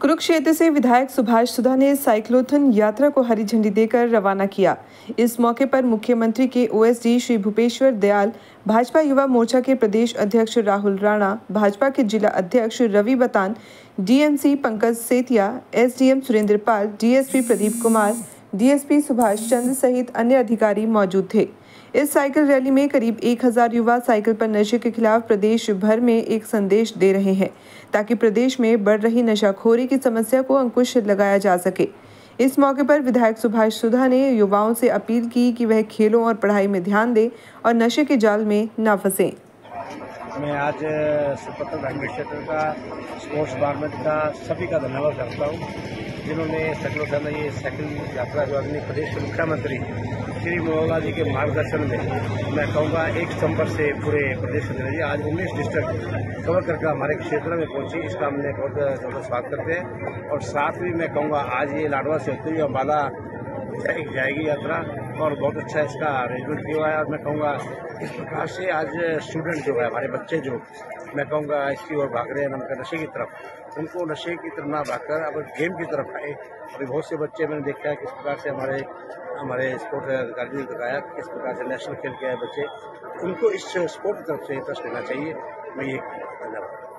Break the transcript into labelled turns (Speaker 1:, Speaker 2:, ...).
Speaker 1: कुरुक्षेत्र से विधायक सुभाष सुधा ने साइक्लोथन यात्रा को हरी झंडी देकर रवाना किया। इस मौके पर मुख्यमंत्री के ओएसडी श्री भूपेश्वर दयाल, भाजपा युवा मोर्चा के प्रदेश अध्यक्ष राहुल राणा, भाजपा के जिला अध्यक्ष Ravi Batan, DMC Pankaj Setia, SDM Surendra Pal, DSP Pradeep Kumar, DSP Subhash Chandra सहित अन्य अधिकारी मौजूद थे। इस साइकिल रैली में करीब 1000 युवा साइकिल पर नशे के खिलाफ प्रदेश भर में एक संदेश दे रहे हैं, ताकि प्रदेश में बढ़ रही नशाखोरी की समस्या को अंकुश लगाया जा सके। इस मौके पर विधायक सुभाष सुधा ने युवाओं से अपील की कि वह खेलों और पढ़ाई में ध्यान दें और नशे के जाल में न फंसें।
Speaker 2: मैं आज सुपत्र ग्रामीण क्षेत्र का स्पोर्ट्स डिपार्टमेंट का सभी का धन्यवाद करता हूँ, जिन्होंने ये साइकिल यात्रा जो अपने प्रदेश के मुख्यमंत्री श्री मनोहर लाल जी के मार्गदर्शन में मैं कहूँगा 1 सितंबर से पूरे प्रदेश में आज 19 डिस्ट्रिक्ट कवर करके हमारे क्षेत्र में पहुंची। इसका हमने बहुत ज़्यादा स्वागत करते हैं और साथ भी मैं कहूँगा आज ये लाडवा से होती हुई अम्बाला जाएगी यात्रा और बहुत अच्छा इसका अरेंजमेंट किया हुआ है। और मैं कहूँगा इस प्रकार से आज स्टूडेंट जो है हमारे बच्चे जो मैं कहूँगा इसकी ओर भाग रहे हैं नशे की तरफ, उनको नशे की तरफ ना भागकर अब गेम की तरफ आए। अभी बहुत से बच्चे मैंने देखा है किस प्रकार से हमारे स्पोर्ट अधिकारी ने बताया किस प्रकार से नेशनल खेल के आए बच्चे, उनको इस स्पोर्ट की तरफ से इंटरेस्ट लेना चाहिए। मैं ये धन्यवाद।